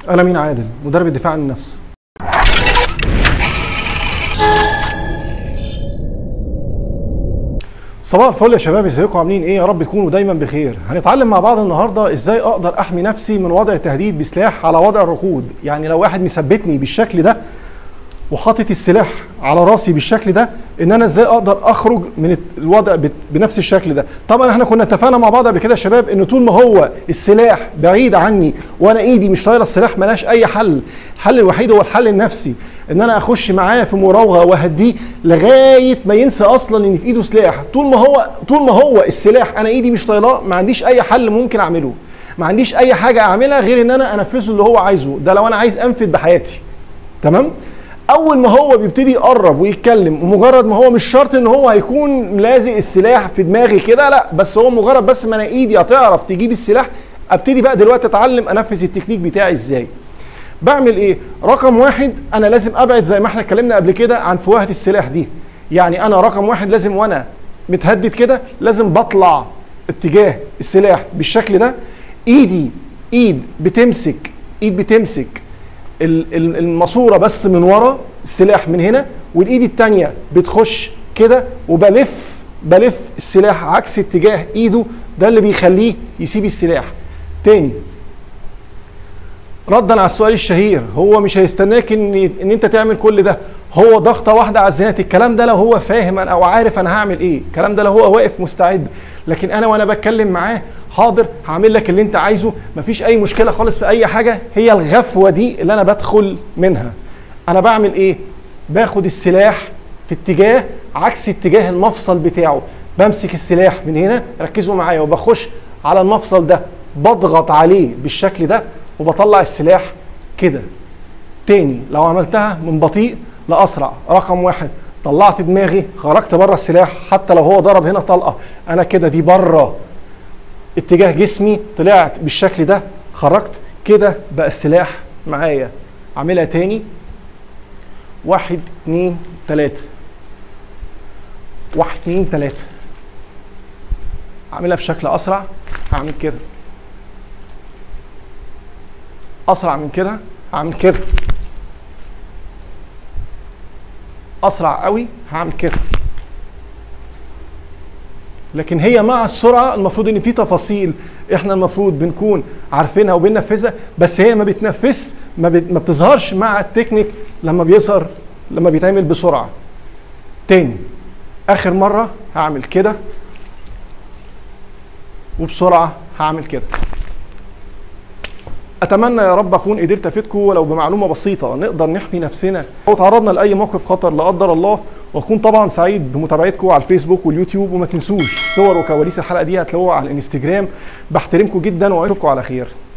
أنا مين عادل، مدرب الدفاع عن النفس. صباح الفل يا شباب، ازيكم عاملين ايه؟ يا رب تكونوا دايما بخير. هنتعلم مع بعض النهارده ازاي اقدر احمي نفسي من وضع التهديد بسلاح على وضع الركود. يعني لو واحد مثبتني بالشكل ده وحاطط السلاح على راسي بالشكل ده، ان انا ازاي اقدر اخرج من الوضع بنفس الشكل ده. طبعا احنا كنا اتفقنا مع بعض قبل كده يا شباب ان طول ما هو السلاح بعيد عني وانا ايدي مش طايله السلاح ملاش اي حل. الحل الوحيد هو الحل النفسي، ان انا اخش معاه في مراوغه واهديه لغايه ما ينسى اصلا ان في ايده سلاح. طول ما هو السلاح انا ايدي مش طايلاه، ما عنديش اي حل ممكن اعمله، ما عنديش اي حاجه اعملها غير ان انا انفذه اللي هو عايزه. ده لو انا عايز انفذ بحياتي، تمام؟ اول ما هو بيبتدي يقرب ويتكلم، ومجرد ما هو مش شرط ان هو هيكون لازق السلاح في دماغي كده، لا، بس هو مجرد بس ما انا ايدي هتعرف تجيب السلاح، ابتدي بقى دلوقتي اتعلم انفذ التكنيك بتاعي ازاي. بعمل ايه؟ رقم واحد، انا لازم ابعد زي ما احنا اتكلمنا قبل كده عن فوهة السلاح دي. يعني انا رقم واحد لازم وانا متهدد كده لازم بطلع اتجاه السلاح بالشكل ده. ايد بتمسك الماسوره بس من ورا السلاح من هنا، والايد الثانيه بتخش كده وبلف السلاح عكس اتجاه ايده. ده اللي بيخليه يسيب السلاح. تاني، ردا على السؤال الشهير، هو مش هيستناك ان انت تعمل كل ده، هو ضغطه واحده على الزنات. الكلام ده لو هو فاهم او عارف انا هعمل ايه، الكلام ده لو هو واقف مستعد. لكن انا وانا بتكلم معاه، حاضر هعمل لك اللي انت عايزه، مفيش اي مشكله خالص في اي حاجه. هي الغفوه دي اللي انا بدخل منها. انا بعمل ايه؟ باخد السلاح في اتجاه عكس اتجاه المفصل بتاعه، بمسك السلاح من هنا، ركزوا معايا، وبخش على المفصل ده، بضغط عليه بالشكل ده وبطلع السلاح كده. تاني، لو عملتها من بطيء لاسرع، رقم واحد، طلعت دماغي، خرجت بره السلاح. حتى لو هو ضرب هنا طلقه، انا كده دي بره اتجاه جسمي، طلعت بالشكل ده، خرجت كده، بقى السلاح معايا. اعملها تاني، 1 2 3، 1 2 3. اعملها بشكل اسرع، هعمل كده. اسرع من كده هعمل كده. اسرع قوي هعمل كده. لكن هي مع السرعه المفروض ان في تفاصيل احنا المفروض بنكون عارفينها وبننفذها، بس هي ما بتنفذش، ما بتظهرش مع التكنيك لما بيتعمل بسرعه. تاني، اخر مره هعمل كده وبسرعه هعمل كده. اتمنى يا رب اكون قدرت افيدكم ولو بمعلومه بسيطه نقدر نحمي نفسنا لو تعرضنا لاي موقف خطر لا قدر الله. واكون طبعا سعيد بمتابعتكم على الفيسبوك واليوتيوب، وما تنسوش صور وكواليس الحلقه دي هتلاقوها على الانستجرام. بحترمكم جدا واشوفكم على خير.